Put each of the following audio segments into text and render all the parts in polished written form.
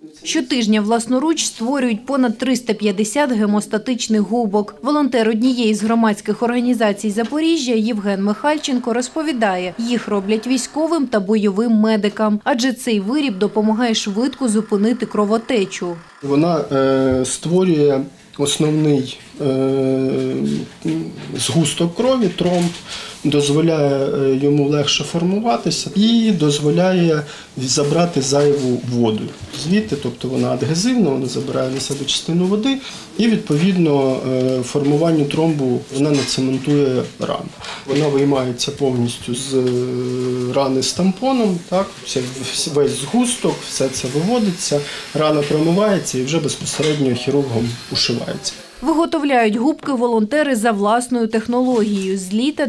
Щотижня власноруч створюють понад 350 гемостатичних губок. Волонтер однієї з громадських організацій Запоріжжя Євген Михальченко розповідає, їх роблять військовим та бойовим медикам, адже цей виріб допомагає швидко зупинити кровотечу. Вона створює основний згусток крові, тромб, дозволяє йому легше формуватися і дозволяє забрати зайву воду звідти, тобто вона адгезивна, вона забирає на себе частину води і відповідно формуванню тромбу вона не цементує рану. Вона виймається повністю з рани з тампоном, так, весь згусток, все це виводиться, рана промивається і вже безпосередньо хірургом ушивається. Виготовляють губки волонтери за власною технологією з літа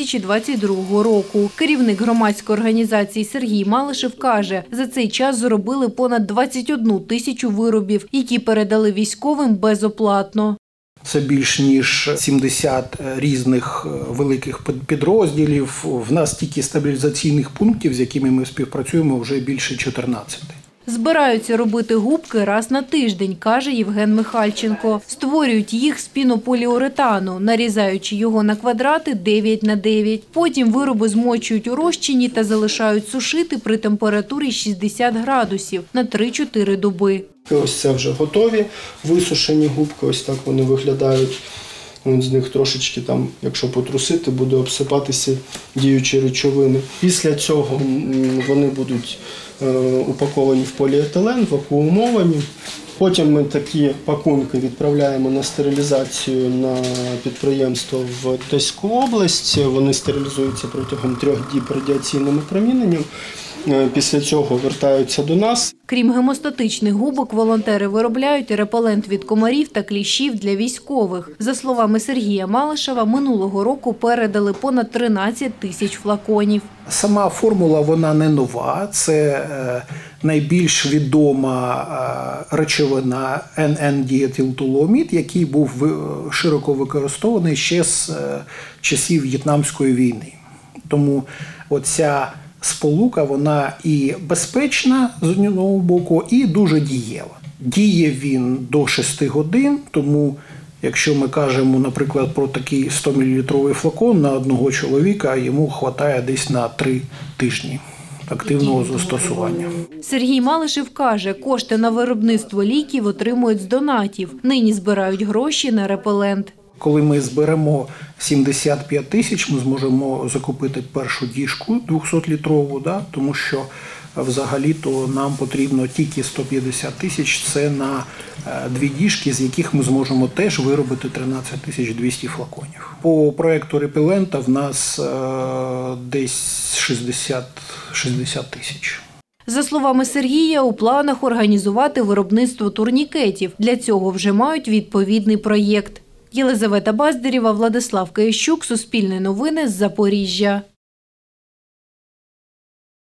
2022 року. Керівник громадської організації Сергій Малишев каже, за цей час зробили понад 21 тисячу виробів, які передали військовим безоплатно. Це більш ніж 70 різних великих підрозділів. В нас тільки стабілізаційних пунктів, з якими ми співпрацюємо, вже більше 14. Збираються робити губки раз на тиждень, каже Євген Михальченко. Створюють їх з пінополіуретану, нарізаючи його на квадрати 9 на 9. Потім вироби змочують у розчині та залишають сушити при температурі 60 градусів на 3-4 доби. Ось це вже готові висушені губки, ось так вони виглядають. З них трошечки, там, якщо потрусити, буде обсипатися діючі речовини. Після цього вони будуть упаковані в поліетилен, вакуумовані. Потім ми такі пакунки відправляємо на стерилізацію на підприємство в Одеську область. Вони стерилізуються протягом 3 діб радіаційним опроміненням. Після цього вертаються до нас. Крім гемостатичних губок, волонтери виробляють репелент від комарів та кліщів для військових. За словами Сергія Малишева, минулого року передали понад 13 тисяч флаконів. Сама формула, вона не нова. Це найбільш відома речовина НН-діетилтолуамід, який був широко використований ще з часів В'єтнамської війни. Тому оця сполука, вона і безпечна з одного боку, і дуже дієва. Діє він до 6 годин, тому якщо ми кажемо, наприклад, про такий 100-мл флакон на одного чоловіка, йому вистачає десь на 3 тижні активного застосування. Сергій Малишев каже, кошти на виробництво ліків отримують з донатів. Нині збирають гроші на репелент. Коли ми зберемо 75 тисяч, ми зможемо закупити першу діжку 200-літрову, тому що взагалі-то нам потрібно тільки 150 тисяч, це на 2 діжки, з яких ми зможемо теж виробити 13 200 флаконів. По проєкту репелента в нас десь 60 тисяч. За словами Сергія, у планах організувати виробництво турнікетів. Для цього вже мають відповідний проєкт. Єлизавета Баздарєва, Владислав Киящук, Суспільне новини з Запоріжжя.